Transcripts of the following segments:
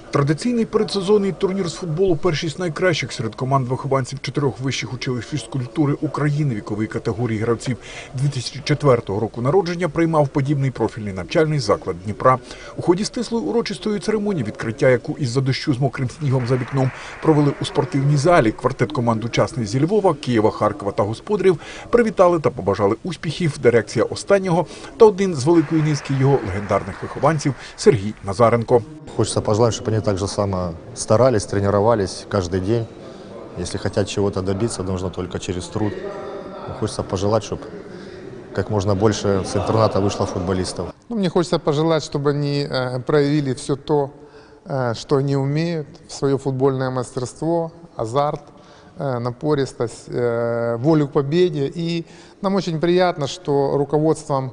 Традиційний передсезонний турнір з футболу «Першість найкращих» серед команд вихованців 4 вищих училищ фізкультури України вікової категорії гравців 2004 року народження приймав подібний профільний навчальний заклад Дніпра. У ході стислої урочистої церемонії, відкриття яку із-за дощу з мокрим снігом за вікном провели у спортивній залі, квартет команд учасниць зі Львова, Києва, Харкова та Господарів привітали та побажали успіхів дирекція останнього та один з великої низки його легендарних вихованців Сергій Назаренко. Хочется пожелать, чтобы они так же само старались, тренировались каждый день. Если хотят чего-то добиться, нужно только через труд. Хочется пожелать, чтобы как можно больше с интерната вышло футболистов. Мне хочется пожелать, чтобы они проявили все то, что они умеют, свое футбольное мастерство, азарт, напористость, волю к победе. И нам очень приятно, что руководством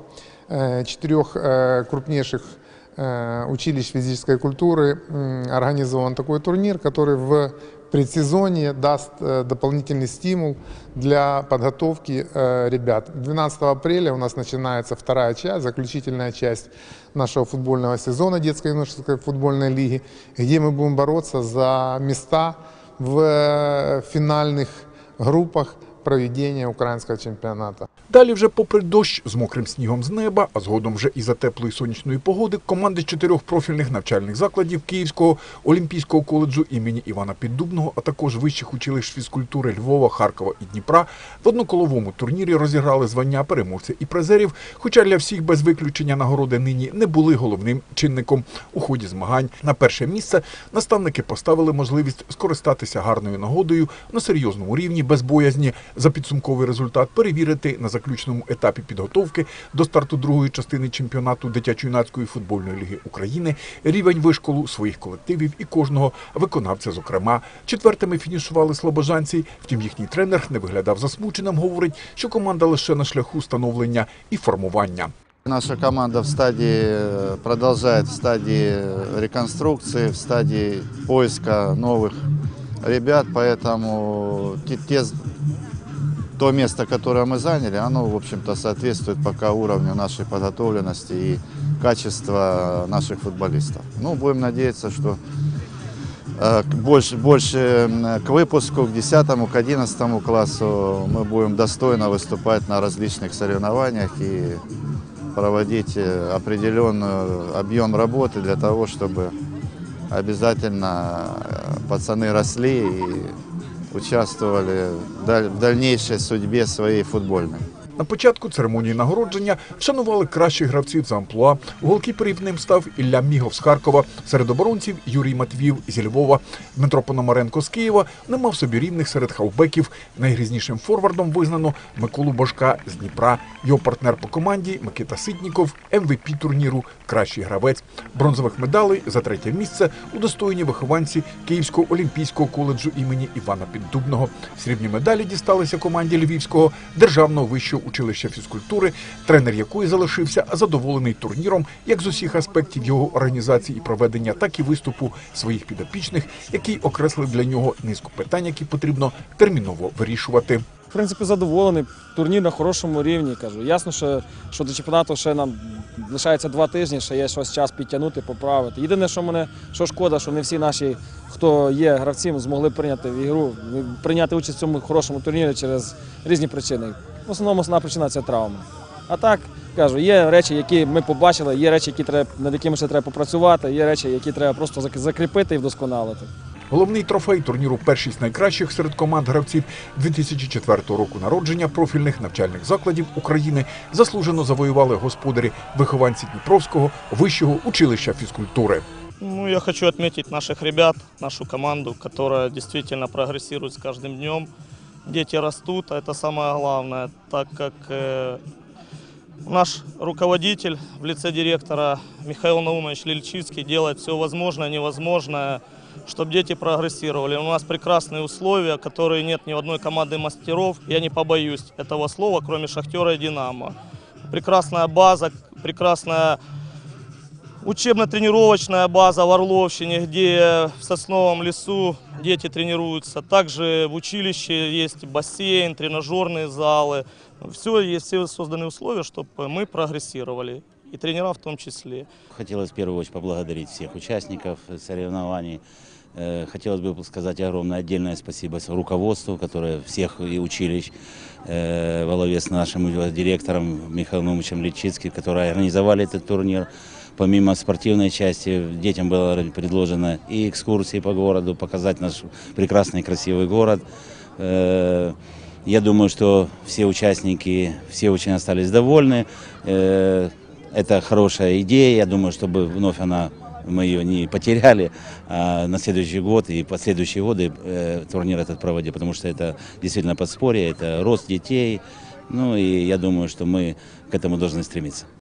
4 крупнейших училищ физической культуры организован такой турнир, который в предсезонье даст дополнительный стимул для подготовки ребят. 12 апреля у нас начинается вторая часть, заключительная часть нашего футбольного сезона детской и юношеской футбольной лиги, где мы будем бороться за места в финальных группах проведення українського чемпіонату. Далі вже попри дощ з мокрим снігом з неба, а згодом вже і за теплої сонячної погоди, команди 4 профільних навчальних закладів Київського Олімпійського коледжу імені Івана Піддубного, а також вищих училищ фізкультури Львова, Харкова і Дніпра в одноколовому турнірі розіграли звання переможця і призерів, хоча для всіх без виключення нагороди нині не були головним чинником. У ході змагань на перше місце наставники поставили можливість скористатися гарною нагодою на серйозному рівні, без боязні за підсумковий результат перевірити на заключному етапі підготовки до старту другої частини чемпіонату дитячо-юнацької футбольної ліги України рівень вишколу своїх колективів і кожного виконавця зокрема. Четвертими фінішували слобожанці, втім їхній тренер не виглядав засмученим, говорить, що команда лише на шляху становлення і формування. Наша команда продолжает в стадии реконструкции, в стадии поиска новых ребят, поэтому то место, которое мы заняли, оно, в общем-то, соответствует пока уровню нашей подготовленности и качества наших футболистов. Ну, будем надеяться, что больше к выпуску, к 10, к 11 классу мы будем достойно выступать на различных соревнованиях и проводить определенный объем работы для того, чтобы обязательно пацаны росли и участвовали в дальнейшей судьбе своей футбольной. На початку церемонії нагородження вшанували кращих гравців за амплуа. Голкіперів ним став Ілля Мігов з Харкова, серед оборонців Юрій Матвіїв зі Львова. Дмитро Пономаренко з Києва не мав собі рівних серед хавбеків. Найгрізнішим форвардом визнано Миколу Божка з Дніпра. Його партнер по команді Микита Ситніков, МВП турніру, кращий гравець. Бронзових медалей за 3 місце удостоєні вихованці Київського Олімпійського коледжу імені Івана Піддубного. Срібні медалі дісталися команді Львівського державного вищого училища фізкультури, тренер якої залишився задоволений турніром як з усіх аспектів його організації і проведення, так і виступу своїх підопічних, який окреслив для нього низку питань, які потрібно терміново вирішувати. В принципі, задоволений, турнір на хорошому рівні, кажу. Ясно, що до чемпіонату ще нам лишається 2 тижні, ще є щось час підтягнути, поправити. Єдине, що шкода, що не всі наші, хто є гравцем, змогли прийняти в ігру, прийняти участь в цьому хорошому турнірі через різні причини. В основному основна причина – це травми. А так, кажу, є речі, які ми побачили, є речі, над якими ще треба попрацювати, є речі, які треба просто закріпити і вдосконалити. Головний трофей турніру «Першість найкращих» серед команд гравців 2004 року народження профільних навчальних закладів України заслужено завоювали господарі, вихованці Дніпровського вищого училища фізкультури. Я хочу отметить наших ребят, нашу команду, которая действительно прогрессирует с каждым днем. Дети растут, а это самое главное, так как наш руководитель в лице директора Михаил Наумович Лильчицкий делает все возможное, невозможное, чтобы дети прогрессировали. У нас прекрасные условия, которые нет ни в одной команды мастеров, я не побоюсь этого слова, кроме «Шахтера» и «Динамо». Прекрасная база, прекрасная учебно-тренировочная база в Орловщине, где в сосновом лесу дети тренируются. Также в училище есть бассейн, тренажерные залы. Все, есть все созданы условия, чтобы мы прогрессировали. и тренера в том числе. Хотелось в первую очередь поблагодарить всех участников соревнований. Хотелось бы сказать огромное отдельное спасибо руководству, которое всех и училищ, во главе с нашим директором Михаилом Ильичем Личицким, которые организовали этот турнир. Помимо спортивной части, детям было предложено и экскурсии по городу, показать наш прекрасный и красивый город. Я думаю, что все участники, все очень остались довольны. Это хорошая идея, я думаю, чтобы вновь мы ее не потеряли, а на следующий год и последующие годы турнир этот проводить, потому что это действительно подспорье, это рост детей, ну и я думаю, что мы к этому должны стремиться.